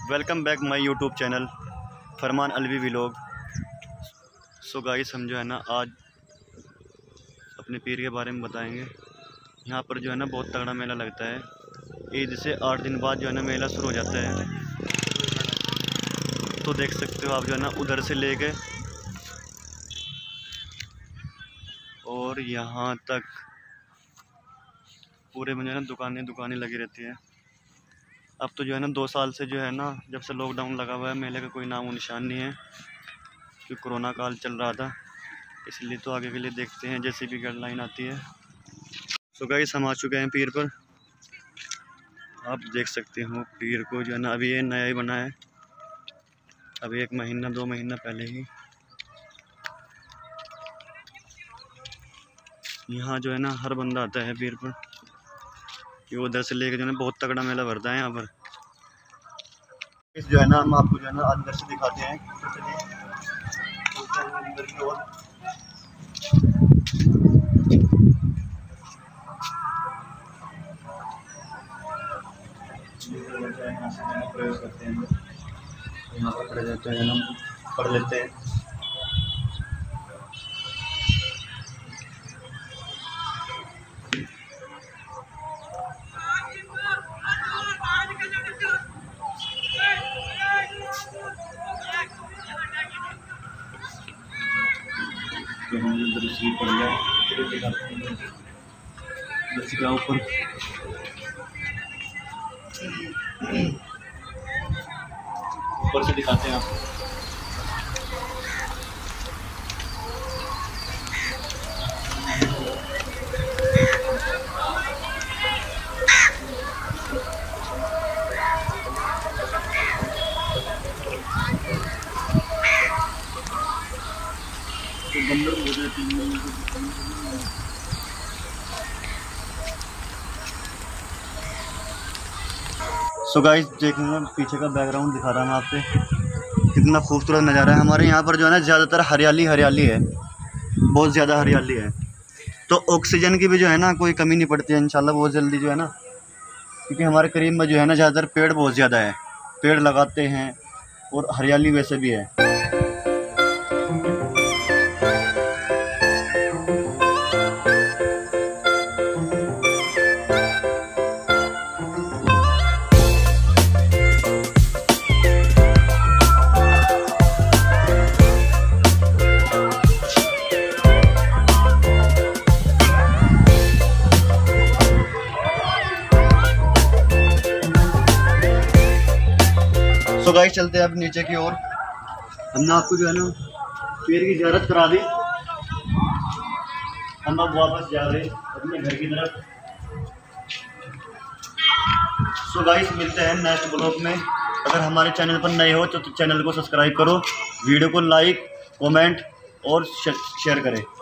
Welcome back my YouTube channel Farman Alvi vlog. So guys, हम जो है ना आज अपने पीर के बारे में बताएंगे। यहाँ पर जो है ना बहुत तगड़ा मेला लगता है। ईद से 8 दिन बाद जो है ना मेला शुरू हो जाता है। तो देख सकते हो आप जो है ना उधर से लेके और यहाँ तक पूरे में जो है ना दुकानें लगी रहती है। अब तो जो है ना 2 साल से जो है ना जब से लॉकडाउन लगा हुआ है, मेले का कोई नामो निशान नहीं है क्योंकि कोरोना काल चल रहा था। इसलिए तो आगे के लिए देखते हैं जैसी भी गाइडलाइन आती है। सो गाइस, हम आ चुके हैं पीर पर। आप देख सकते हो पीर को जो है ना अभी ये नया ही बना है, अभी 1 महीना 2 महीना पहले ही। यहाँ जो है ना हर बंदा आता है पीर पर। ये उधर से लेके जो है ना बहुत तगड़ा मेला भरता है यहाँ पर। इस जो है ना हम आपको जो है ना अंदर से दिखाते हैं। तो चलिए अंदर की ओर। प्रवेश करते हैं, यहाँ पर खड़े रहते हैं, हम पढ़ लेते हैं। तो हमने दरसी पढ़ लिया, दरसी का ऊपर से दिखाते हैं आपको। तो बंदर हो जाते हैं। सो गाइस, देखने में पीछे का बैकग्राउंड दिखा रहा हूँ आपसे, कितना खूबसूरत नज़ारा है। हमारे यहाँ पर जो है ना ज़्यादातर हरियाली है, बहुत ज़्यादा हरियाली है। तो ऑक्सीजन की भी जो है ना कोई कमी नहीं पड़ती है इंशाल्लाह बहुत जल्दी जो है ना, क्योंकि हमारे करीब में जो है ना ज़्यादातर पेड़ बहुत ज़्यादा है, पेड़ लगाते हैं और हरियाली वैसे भी है। तो गाइस, चलते हैं अब नीचे की ओर। हमने आपको जो है ना पीर की ज़ियारत करा दी, हम अब वापस जा रहे हैं अपने घर की तरफ। सो गाइस, मिलते हैं नेक्स्ट ब्लॉग में। अगर हमारे चैनल पर नए हो तो चैनल को सब्सक्राइब करो, वीडियो को लाइक कमेंट और शेयर करें।